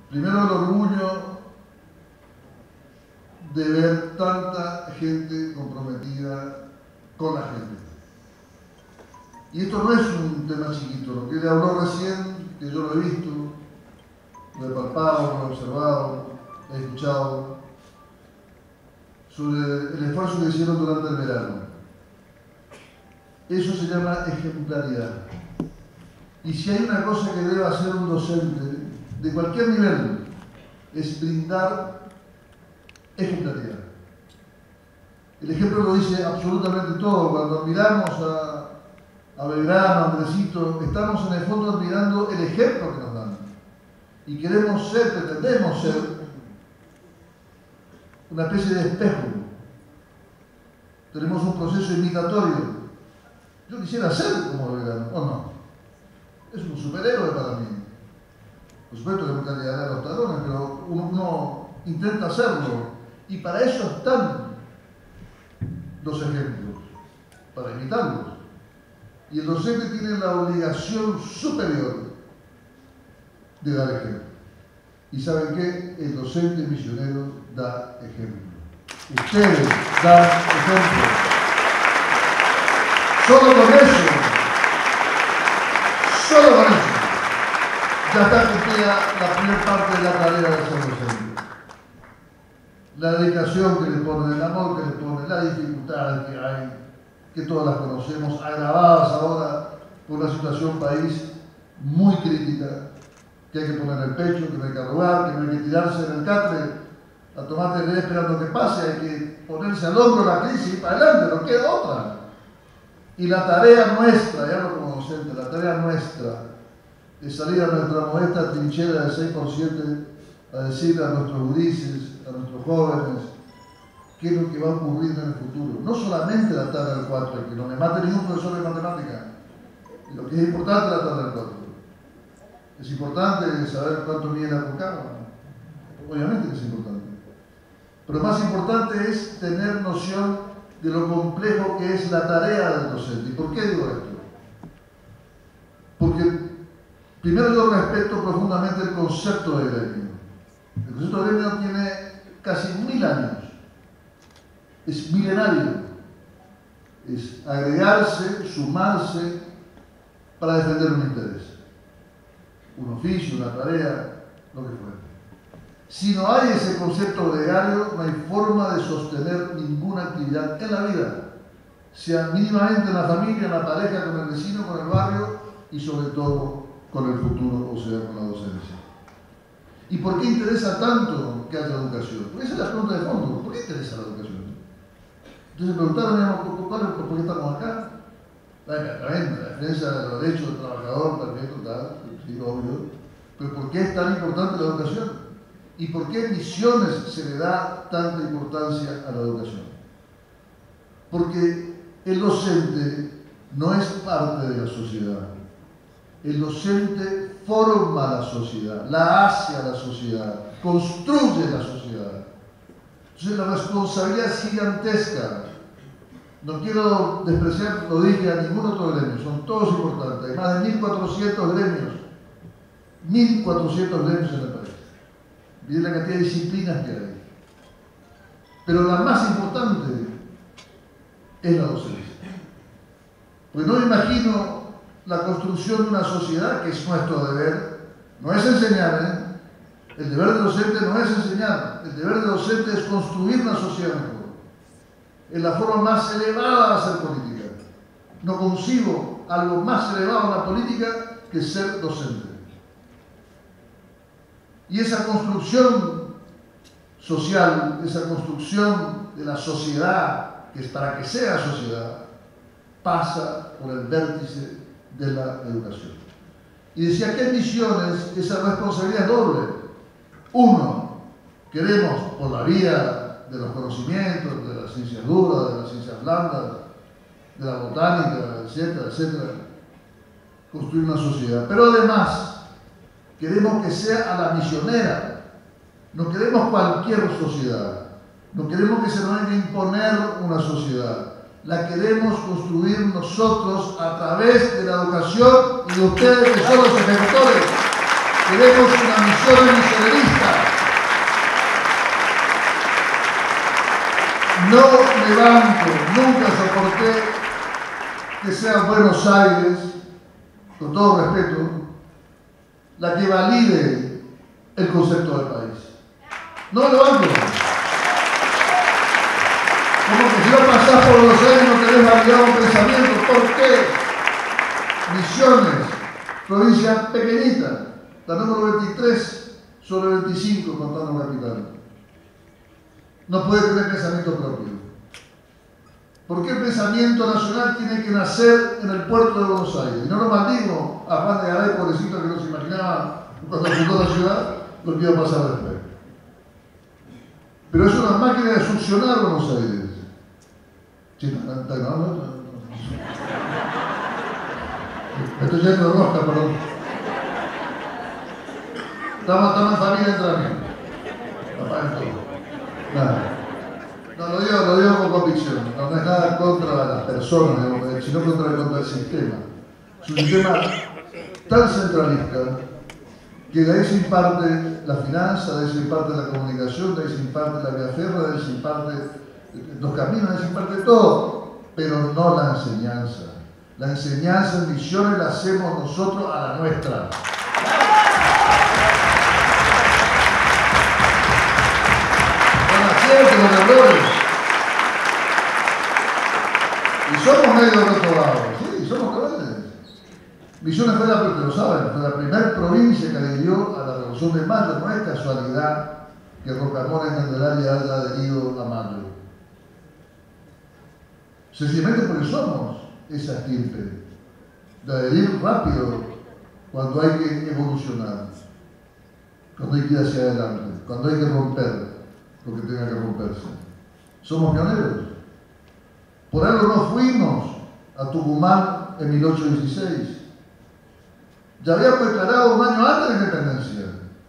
Primero el orgullo de ver tanta gente comprometida con la gente. Y esto no es un tema chiquito, lo que él habló recién, que yo lo he visto, lo he palpado, lo he observado, he escuchado, sobre el esfuerzo que hicieron durante el verano. Eso se llama ejemplaridad. Y si hay una cosa que debe hacer un docente de cualquier nivel, es brindar ejemplaridad. El ejemplo lo dice absolutamente todo. Cuando miramos a Belgrano, a Andresito, estamos en el fondo admirando el ejemplo que nos dan. Y queremos ser, pretendemos ser, una especie de espejo. Tenemos un proceso imitatorio. Yo quisiera ser como Belgrano, ¿o no? Es un superhéroe para mí. Por supuesto que nunca llegará a los talones, pero uno intenta hacerlo. Y para eso están los ejemplos, para imitarlos. Y el docente tiene la obligación superior de dar ejemplo. ¿Y saben qué? El docente misionero da ejemplo. Ustedes dan ejemplo. Solo con eso, ya está cumplida la primera parte de la tarea de ser docente. La dedicación que le ponen, el amor que le ponen, las dificultades que hay, que todas las conocemos, agravadas ahora por una situación país muy crítica, que hay que poner el pecho, que no hay que arrugar, que no hay que tirarse en el catre a tomar tereré esperando que pase, hay que ponerse al hombro la crisis y para adelante, no queda otra. Y la tarea nuestra, ya hablo como docente, la tarea nuestra es salir a nuestra modesta trinchera de 6x7 a decirle a nuestros gurises, a nuestros jóvenes, qué es lo que va a ocurrir en el futuro. No solamente la tabla del 4, que no me mate ningún profesor de matemática. Lo que es importante es la tabla del 4. Es importante saber cuánto mide la Aconcagua. Obviamente que es importante. Pero más importante es tener noción de lo complejo que es la tarea del docente. ¿Y por qué digo esto? Porque primero yo respeto profundamente el concepto de gremio. El concepto de gremio tiene casi 1000 años. Es milenario. Es agregarse, sumarse para defender un interés. Un oficio, una tarea, lo que fuera. Si no hay ese concepto gregario, no hay forma de sostener ninguna actividad en la vida, sea mínimamente en la familia, en la pareja, con el vecino, con el barrio y sobre todo con el futuro, o sea, con la docencia. ¿Y por qué interesa tanto que haya educación? Porque esa es la pregunta de fondo. ¿Por qué interesa la educación? Entonces me preguntaron, ¿por qué estamos acá? La defensa de los derechos del trabajador, perfecto, tal, sí, obvio. Pero ¿por qué es tan importante la educación? ¿Y por qué en Misiones se le da tanta importancia a la educación? Porque el docente no es parte de la sociedad. El docente forma la sociedad, la hace a la sociedad, construye la sociedad. Entonces la responsabilidad es gigantesca. No quiero despreciar, lo dije, a ningún otro gremio, son todos importantes. Hay más de 1400 gremios. 1400 gremios en el país. Miren la cantidad de disciplinas que hay. Pero la más importante es la docencia. Porque no me imagino la construcción de una sociedad, que es nuestro deber, no es enseñar, El deber del docente no es enseñar, el deber del docente es construir una sociedad mejor. Es la forma más elevada de hacer política. No concibo algo más elevado en la política que ser docente. Y esa construcción social, esa construcción de la sociedad, que es para que sea sociedad, pasa por el vértice de la educación. Y decía que en Misiones esa responsabilidad es doble. Uno, queremos por la vía de los conocimientos, de las ciencias duras, de las ciencias blandas, de la botánica, etcétera, etcétera, construir una sociedad. Pero además, queremos que sea a la misionera. No queremos cualquier sociedad. No queremos que se nos venga a imponer una sociedad. La queremos construir nosotros a través de la educación y de ustedes que son los ejecutores. Queremos una misión misionerista. banco, nunca soporté que sea Buenos Aires, con todo respeto, la que valide el concepto del país. No lo banco. Como que si no pasás por Buenos Aires no tenés validado un pensamiento. ¿Por qué? Misiones, provincia pequeñita, la número 23 sobre 25 contando capital. No puede tener pensamiento propio. ¿Por qué el pensamiento nacional tiene que nacer en el puerto de Buenos Aires? Y no lo maldigo a Juan de Garay, pobrecito, que no se imaginaba cuando fundó la ciudad lo que iba a pasar después. Pero es una máquina de succionar Buenos Aires. Sí, me estoy yendo de rosca, perdón. Estamos en familia entre amigos. Apaguen todo. Nada. No, lo digo con convicción. No es nada contra las personas, sino contra el sistema. Es un sistema tan centralista que de ahí se imparte la finanza, de ahí se imparte la comunicación, de ahí se imparte la vía férrea, de ahí se imparte los caminos, de ahí se imparte todo, pero no la enseñanza. La enseñanza en Misiones la hacemos nosotros a la nuestra. Con los errores. Y somos medio reprobados, sí, somos rebeldes. Misiones fue la primera provincia que adhirió a la Revolución de Mayo. No es casualidad que Rocamora y Candelaria haya adherido a Mayo. Sencillamente porque somos esa estirpe de adherir rápido cuando hay que evolucionar, cuando hay que ir hacia adelante, cuando hay que romper lo que tenga que romperse. Somos pioneros. Por algo no fuimos a Tucumán en 1816. Ya habíamos declarado un año antes de la independencia,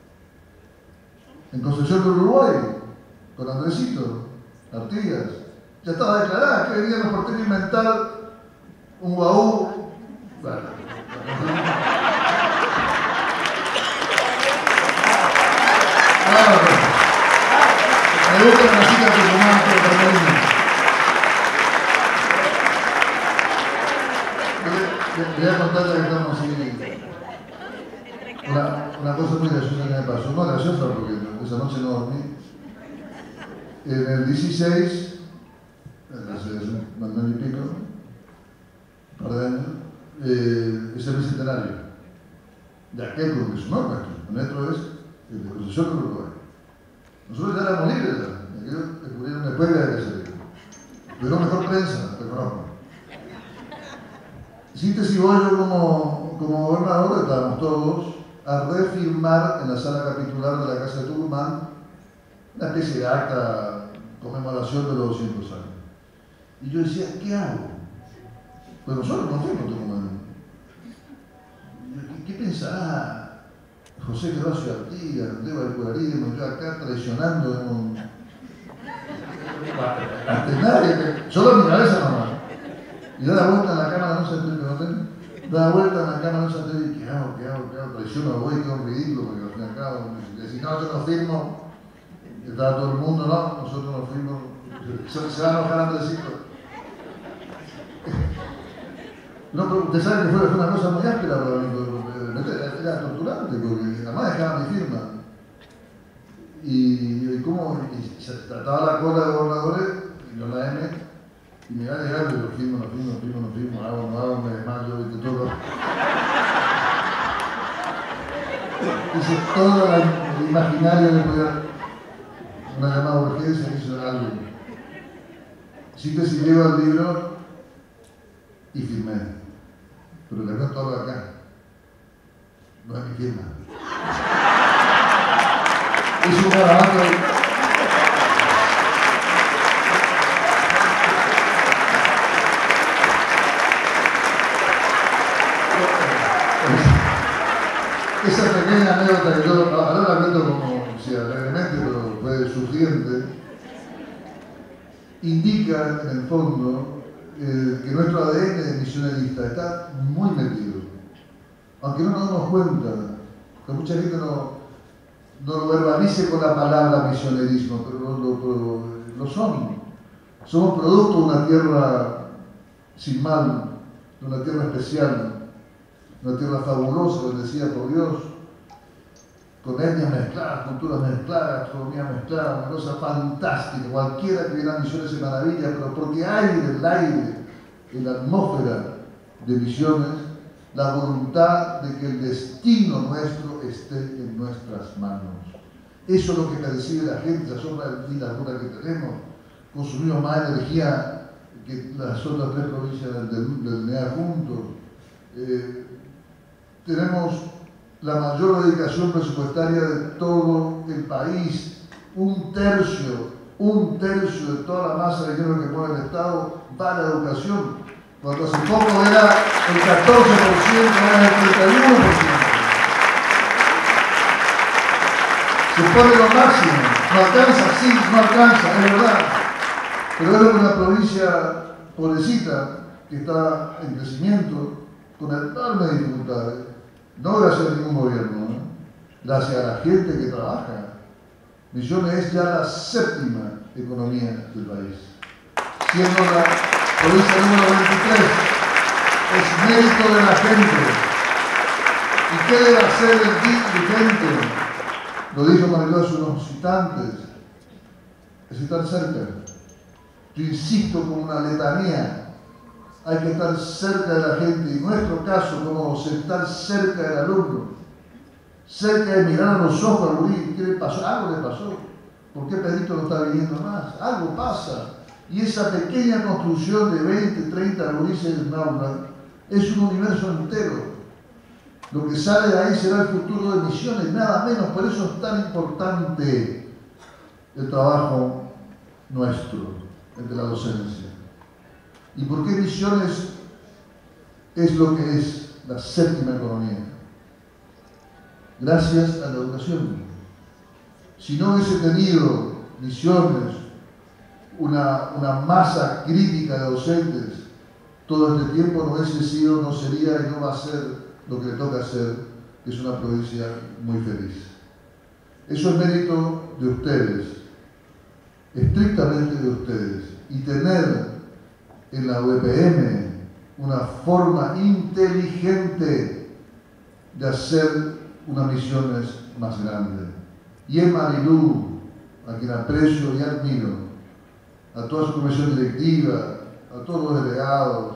en Concepción del Uruguay, con Andresito Artigas. Ya estaba declarada que venían los porteños a inventar un baú. Bueno, me gusta la cita que Tucumán, pero voy a contarle que estamos así. Una cosa muy graciosa que me pasó, no graciosa porque esa noche no dormí. En el 16, hace un año y pico, un par de años, es el bicentenario de aquel congreso, no nuestro. El nuestro es el de Concepción del Uruguay. Nosotros ya éramos libres, aquellos descubrieron después de que se tuvieron mejor prensa, reconozco. Síntesis, voy yo como gobernador, estábamos todos a refirmar en la sala capitular de la Casa de Tucumán una especie de acta conmemoración de los 200 años. Y yo decía, ¿qué hago? Pues nosotros no fuimos a Tucumán. ¿Qué pensará José Gervasio Artigas, Andrés Valcurarismo, yo acá traicionando ante nadie? Solo mi cabeza nomás. Y da la vuelta en la cámara, no se entiende, da la vuelta en la cámara, no se entiende, ¿qué hago? Traiciono, voy, quedo un ridículo, porque al fin y al cabo, si no, yo no firmo, estaba todo el mundo, no, nosotros no firmos, se va a enojar Andresito. No, pero usted sabe que fue una cosa muy áspera para mí, era torturante, porque además dejaba mi firma. Y cómo se trataba la cola de gobernadores, y yo la M, y me va a llegar, yo firmo, hago, no hago, me desmayo, y todo. Hice todo el imaginario de poder, una llamada de urgencia, hizo algo. Síntesis, llevo el libro y firmé. Pero le veo todo acá. No es mi firma. Es un garabato. Esa pequeña anécdota que yo ahora la cuento como si alegremente, pero fue surgiente, indica en el fondo que nuestro ADN de misionarista está muy metido. Aunque no nos damos cuenta, que mucha gente no lo verbalice con la palabra misionerismo, pero lo son. Somos producto de una tierra sin mal, de una tierra especial, una tierra fabulosa, bendecida por Dios, con etnias mezcladas, culturas mezcladas, gastronomía mezclada, una cosa fantástica. Cualquiera que viene a Misiones se maravilla, pero porque hay en el aire, en la atmósfera de Misiones, la voluntad de que el destino nuestro esté en nuestras manos. Eso es lo que percibe la gente, esa sombra de vida dura que tenemos. Consumimos más energía que las otras 3 provincias del NEA juntos. Tenemos la mayor dedicación presupuestaria de todo el país. Un tercio de toda la masa de dinero que pone el Estado va a la educación. Cuando hace poco era el 14%, ahora es el 31%. Se pone lo máximo. No alcanza, sí, no alcanza, es verdad. Pero es una provincia pobrecita que está en crecimiento, con enormes dificultades. No gracias a ningún gobierno, ¿no? Gracias a la gente que trabaja. Misiones es ya la 7ª economía del país, siendo la provincia número 23. Es mérito de la gente. ¿Y qué debe hacer el dirigente? Lo dijo Mariló hace unos instantes, es estar cerca. Yo insisto con una letanía. Hay que estar cerca de la gente, y en nuestro caso, como estar cerca del alumno, cerca de mirar a los ojos al gurí. ¿Qué le pasó? Algo le pasó. ¿Por qué Pedrito no está viniendo más? Algo pasa. Y esa pequeña construcción de 20, 30 gurises en un aula es un universo entero. Lo que sale de ahí será el futuro de Misiones, nada menos. Por eso es tan importante el trabajo nuestro, el de la docencia. ¿Y por qué Misiones es lo que es la 7ª economía? Gracias a la educación. Si no hubiese tenido Misiones una masa crítica de docentes, todo este tiempo no hubiese sido, no sería y no va a ser lo que le toca hacer, que es una provincia muy feliz. Eso es mérito de ustedes, estrictamente de ustedes. Y tener en la UPM una forma inteligente de hacer unas Misiones más grandes. Y en Marilú, a quien aprecio y admiro, a toda su comisión directiva, a todos los delegados,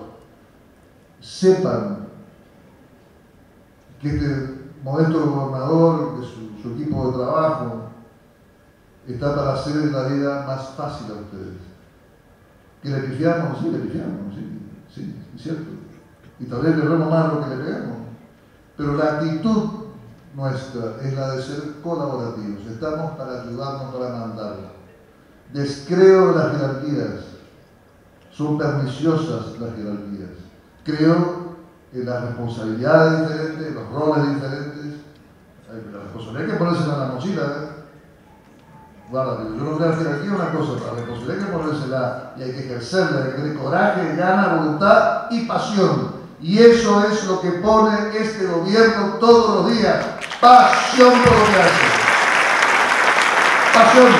sepan que este modesto gobernador, que su equipo de trabajo, está para hacer la vida más fácil a ustedes. ¿Que le pifiamos? Sí, le pifiamos, sí, es cierto. Y tal vez le erremos más lo que le pegamos. Pero la actitud nuestra es la de ser colaborativos. Estamos para ayudarnos, para mandar. Descreo de las jerarquías. Son perniciosas las jerarquías. Creo en las responsabilidades diferentes, en los roles diferentes. La responsabilidad hay que ponérsela en la mochila, Guarda, yo no creo que aquí una cosa, la responsabilidad hay que ponérsela y hay que ejercerla, hay que tener coraje, ganas, voluntad y pasión. Y eso es lo que pone este gobierno todos los días. Pasión por lo que hace. Pasión.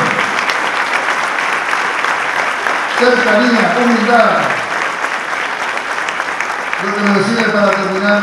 Cercanía, humildad. Lo que me decide para terminar,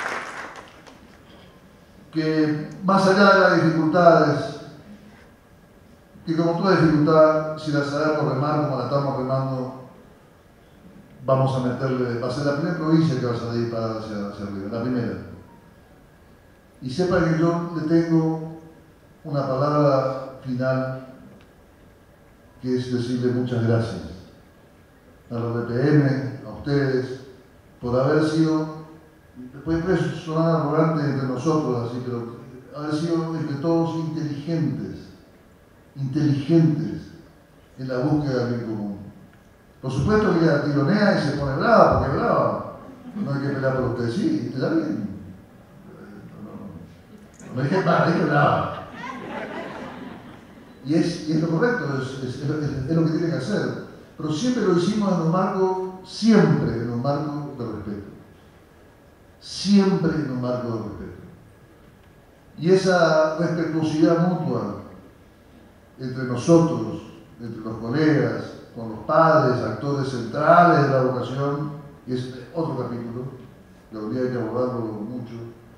que más allá de las dificultades, que como toda dificultad, si la sabemos remar como la estamos remando, vamos a meterle, va a ser la primera provincia que va a salir para hacia arriba, la primera. Y sepa que yo le tengo una palabra final, que es decirle muchas gracias a los BPM, a ustedes, por haber sido, puede sonar arrogante entre nosotros, así, pero haber sido entre todos inteligentes en la búsqueda del bien común. Por supuesto que ella tironea y se pone brava, porque es brava. No hay que pelear por usted, sí, te da bien. No dije brava. Y es lo correcto, es lo que tiene que hacer. Pero siempre lo hicimos en un marco, siempre en un marco de respeto. Siempre en un marco de respeto. Y esa respetuosidad mutua entre nosotros, entre los colegas, con los padres, actores centrales de la educación, y es otro capítulo, que hoy día hay que abordarlo mucho,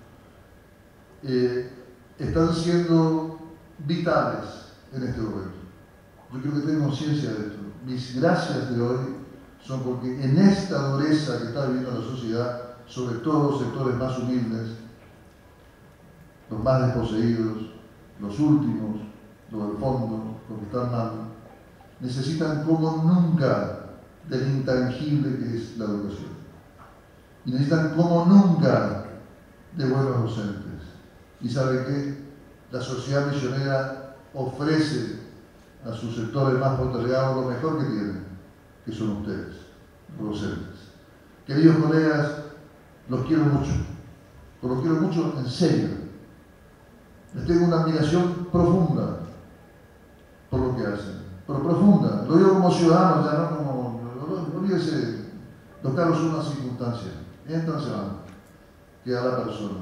están siendo vitales en este momento. Yo creo que tengo conciencia de esto. Mis gracias de hoy son porque en esta dureza que está viviendo la sociedad, sobre todo los sectores más humildes, los más desposeídos, los últimos, los del fondo, los que están mal, necesitan como nunca del intangible que es la educación. Y necesitan como nunca de buenos docentes. Y sabe que la sociedad misionera ofrece a sus sectores más postergados lo mejor que tienen, que son ustedes, los docentes. Queridos colegas, los quiero mucho en serio. Les tengo una admiración profunda por lo que hacen, pero profunda. Lo digo como ciudadano, ya no como... No olvídese, los cargos son una circunstancia, entran, se van, queda la persona.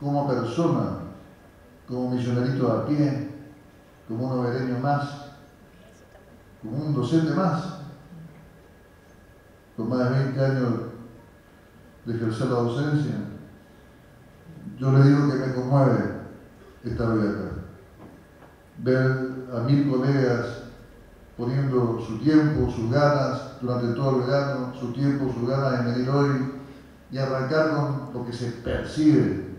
Como misionerito a pie, como un hogareño más, como un docente más, con más de 20 años de ejercer la docencia. Yo le digo que me conmueve estar hoy acá. Ver a 1000 colegas poniendo su tiempo, sus ganas durante todo el verano, su tiempo, sus ganas en venir hoy y arrancar con lo que se percibe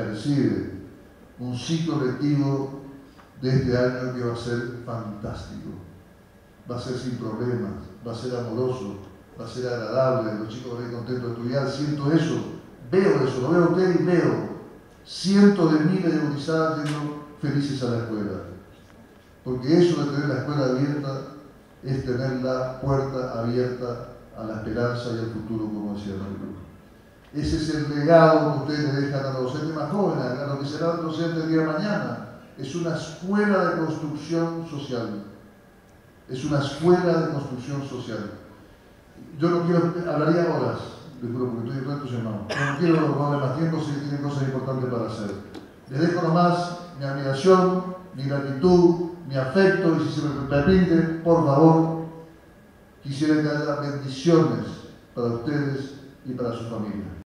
un ciclo lectivo de este año que va a ser fantástico. Va a ser sin problemas, va a ser amoroso, va a ser agradable, los chicos van a ir contentos de estudiar, siento eso, veo eso, lo veo a usted y veo cientos de miles de bautizadas yendo felices a la escuela. Porque eso de tener la escuela abierta es tener la puerta abierta a la esperanza y al futuro, como decía Mario. Ese es el legado que ustedes le dejan a los docentes más jóvenes, a lo que será el docente el día de mañana. Es una escuela de construcción social. Es una escuela de construcción social. Yo no quiero, hablaría horas, les juro, porque estoy muy entusiasmado. No quiero robarle más tiempo si tienen cosas importantes para hacer. Les dejo nomás mi admiración, mi gratitud, mi afecto, y si se me permite, por favor, quisiera que haya bendiciones para ustedes y para su familia.